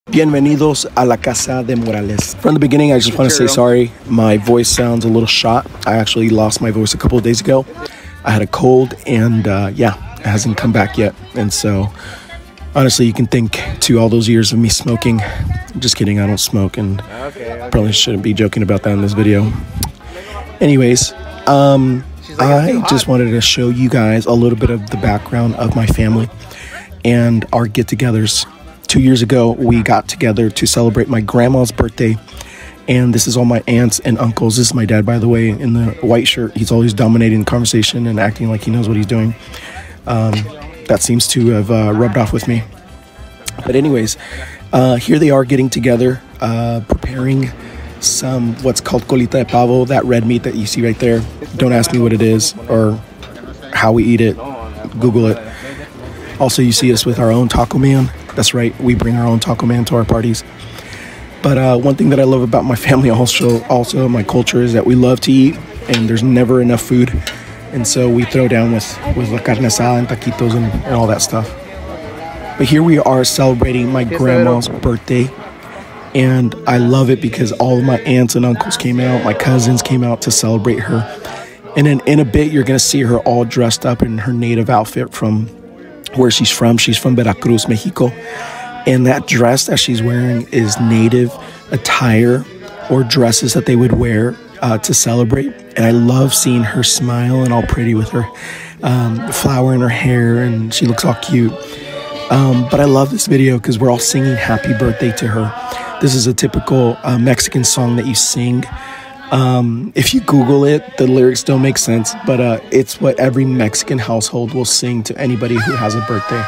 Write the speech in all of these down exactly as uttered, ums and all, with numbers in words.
Bienvenidos a la Casa de Morales. From the beginning, I just want to say sorry. My voice sounds a little shot. I actually lost my voice a couple of days ago. I had a cold, and uh, yeah, it hasn't come back yet. And so, honestly, you can think to all those years of me smoking. I'm just kidding, I don't smoke, and okay, okay. Probably shouldn't be joking about that in this video. Anyways, um, like, I just wanted to show you guys a little bit of the background of my family and our get-togethers. Two years ago, we got together to celebrate my grandma's birthday, and this is all my aunts and uncles. This is my dad, by the way, in the white shirt. He's always dominating the conversation and acting like he knows what he's doing. Um, that seems to have uh, rubbed off with me. But anyways, uh, here they are getting together, uh, preparing some what's called colita de pavo, that red meat that you see right there. Don't ask me what it is or how we eat it. Google it. Also, you see us with our own taco man. That's right, we bring our own taco man to our parties. But uh, one thing that I love about my family also, also my culture, is that we love to eat, and there's never enough food. And so we throw down with, with la carne asada and taquitos and, and all that stuff. But here we are celebrating my grandma's birthday, and I love it because all of my aunts and uncles came out, my cousins came out to celebrate her. And then in a bit, you're going to see her all dressed up in her native outfit from where she's from. She's from Veracruz, Mexico. And that dress that she's wearing is native attire or dresses that they would wear uh, to celebrate. And I love seeing her smile and all pretty with her um, flower in her hair, and she looks all cute. Um, but I love this video because we're all singing happy birthday to her. This is a typical uh, Mexican song that you sing. Um, if you Google it, the lyrics don't make sense, but uh, it's what every Mexican household will sing to anybody who has a birthday.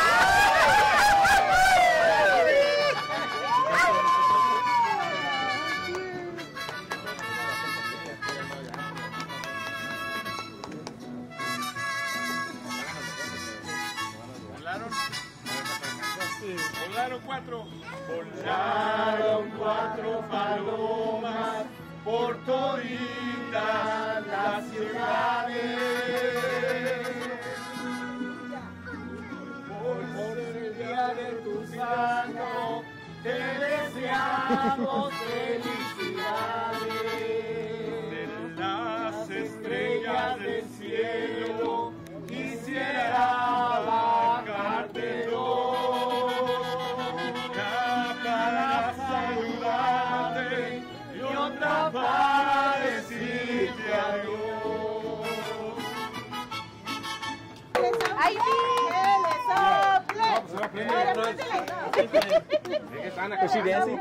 Volaron cuatro palomas por toditas las ciudades, por el día de tu santo te deseamos felicidades. De las estrellas del cielo quisiera bajarte yo para saludarte y otra para decirte adiós. ¡Ay, sí! ¡Le sople!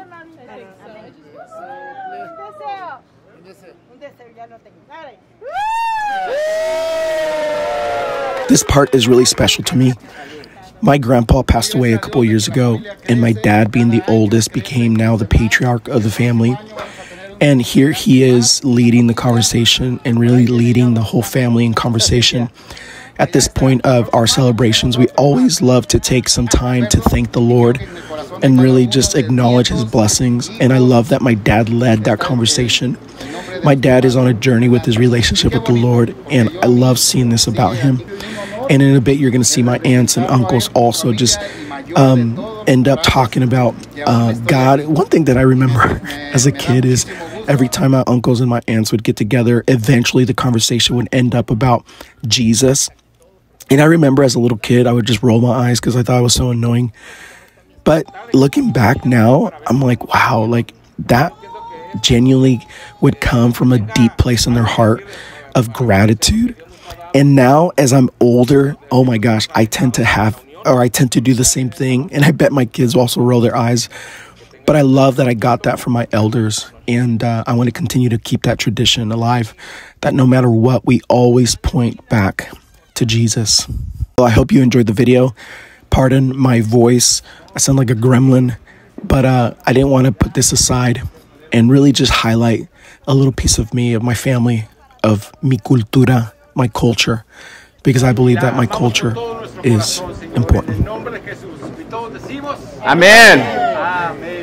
Un deseo. Un deseo, ya no tengo. This part is really special to me. My grandpa passed away a couple years ago, and my dad, being the oldest, became now the patriarch of the family. And here he is leading the conversation and really leading the whole family in conversation. At this point of our celebrations, we always love to take some time to thank the Lord and really just acknowledge his blessings. And I love that my dad led that conversation. My dad is on a journey with his relationship with the Lord, and I love seeing this about him. And in a bit, you're going to see my aunts and uncles also just um, end up talking about uh, God. One thing that I remember as a kid is every time my uncles and my aunts would get together, eventually the conversation would end up about Jesus. And I remember as a little kid, I would just roll my eyes because I thought it was so annoying. But looking back now, I'm like, wow, like that genuinely would come from a deep place in their heart of gratitude. And now as I'm older, oh my gosh, I tend to have, or I tend to do the same thing. And I bet my kids also roll their eyes. But I love that I got that from my elders. And uh, I want to continue to keep that tradition alive, that no matter what, we always point back to Jesus. Well, I hope you enjoyed the video. Pardon my voice. I sound like a gremlin. But uh, I didn't want to put this aside and really just highlight a little piece of me, of my family, of mi cultura, my culture, because I believe that my culture is important. Amén.